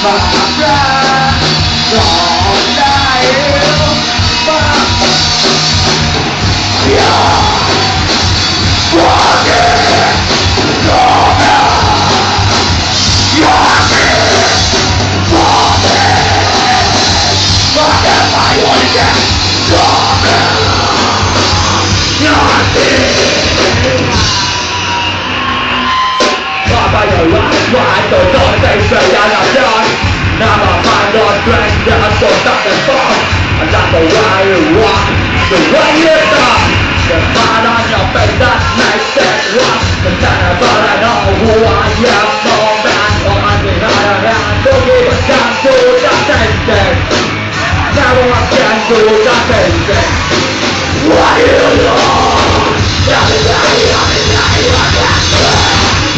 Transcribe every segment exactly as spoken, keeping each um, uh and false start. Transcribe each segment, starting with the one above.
my friend, don't die you, but you're walking, you're walking, walking, my origin, by your life, right, the door takes me and I'm done. Never find no strength, never so something fun. And that's the way you walk, the way you talk. The smile on your face that makes it rock. The center, but I know who I am. No man on the other hand, don't give a damn to the same thing. Never again to the same thing. What do you know? Nothing that you have in life, you have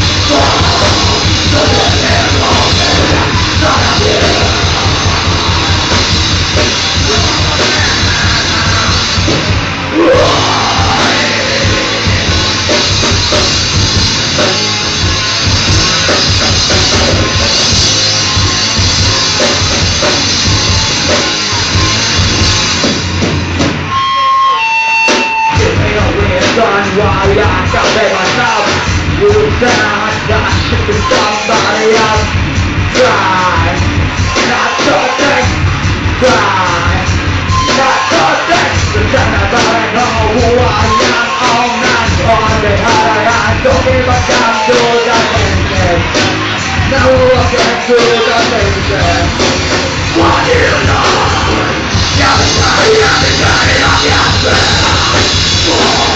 why I can't make myself. You cannot not to somebody else. Try not to think, try not to think. Pretend that I know who I am. Oh man, on the other hand, don't give a damn to the thinking. Now look into the thinking. What do you know? Everybody, everybody, everybody, everybody.